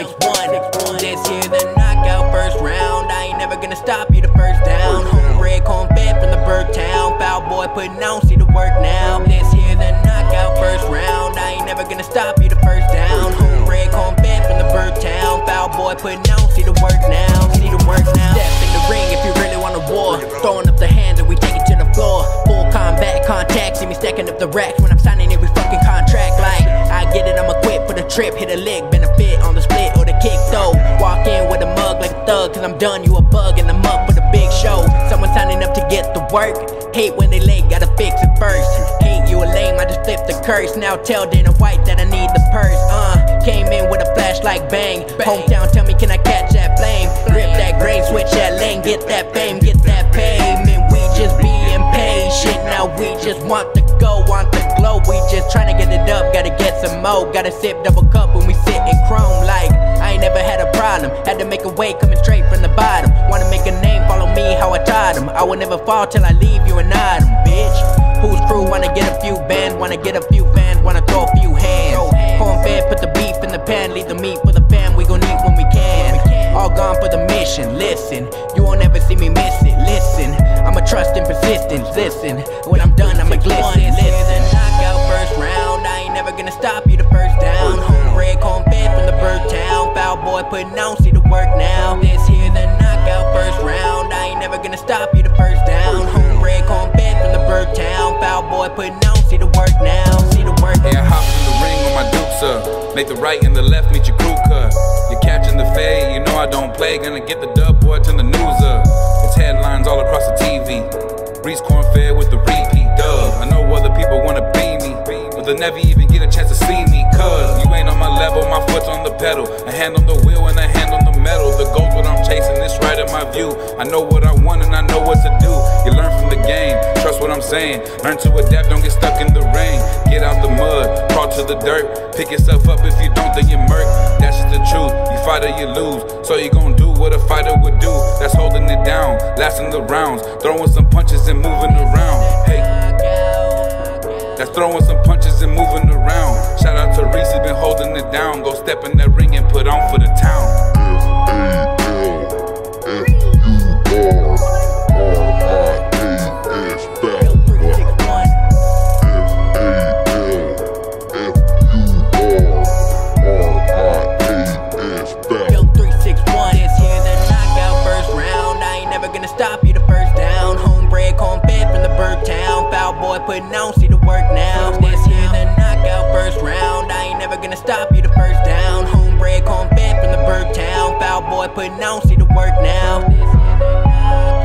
3-6-1. This here the knockout first round. I ain't never gonna stop you the first down. Homebred corn-fed from the Burg town. Foul boy putting on, see the work now. This here the knockout first round. I ain't never gonna stop you the first down. Homebred corn-fed from the Burg town. Foul boy putting on, see the work now. See the work now. Step in the ring if you really want a war. Throwing up the hands and we take it to the floor. Full combat contact. See me stacking up the racks when I'm signing every fucking contract. Like I get it, I'm equipped for the trip. Hit a lick, benefit on the split or the kick though. Walk in with a mug like a thug, cause I'm done, you a bug and I'm up for the big show. Someone signing up to get the work. Hate when they late, gotta fix it first. Hate you a lame, I just flipped the curse. Now tell Dana White that I need the purse. Came in with a flashlight bang. Hometown tell me can I catch that flame. Rip that grain, switch that lane. Get that fame, get that payment. We just being patient. Now we just want to go, want the glow. We just tryna get it up, gotta get some more. Gotta sip double cup when we sit in chrome. Like I ain't never had a problem. Had to make a way coming straight from the bottom. Wanna make a name, follow me how I taught them. I will never fall till I leave you an item, bitch. Who's crew wanna get a few bands, wanna get a few fans, wanna throw a few hands. Corn-fed, put the beef in the pan, leave the meat for the fam, we gon' eat when we can. All gone for the mission, listen, you won't ever see me miss it, listen. I'ma trust and persistence, listen. When I'm done, I'ma glisten, listen. Knockout first round, I ain't never gonna stop you the first down. Homebred corn-fed from the Burg town, foul boy putting on, see the work now. This here the knockout first round, I ain't never gonna stop you the first down. Homebred corn-fed from the Burg town, foul boy putting on, see the work now, see the work. Yeah, I hop in the ring with my dukes up. Make the right and the left meet your crew cut. You're catching the fade, you know I don't play. Gonna get the dub, boy, turn the news up. It's headlines all across the TV. Reese corn-fed with the repeat dub. I know other people wanna be me, but they'll never even get a chance to see me. Cause you ain't on my level, my foot's on the pedal. A hand on the wheel and a hand on the metal. The goal's what I'm chasing, it's right in my view. I know what I want and I know what to do. You learn from the game, trust what I'm saying. Learn to adapt, don't get stuck in the rain. Get out the mud, crawl to the dirt. Pick yourself up, if you don't then you murk. That's just the truth, you fight or you lose. So you gon' do what a fighter would do. That's holding it down, lasting the rounds. Throwing some punches and moving around. Hey, that's throwing some punches and moving around. Shout out to Reese, he's been holding it down. Go step in that ring and put on for the town. Stop you the first down. Homebred corn-fed from the Burg town. Foul boy putting on, see the work now. This here the knockout first round. I ain't never gonna stop you the first down. Homebred corn-fed from the Burg town. Foul boy putting on, see the work now.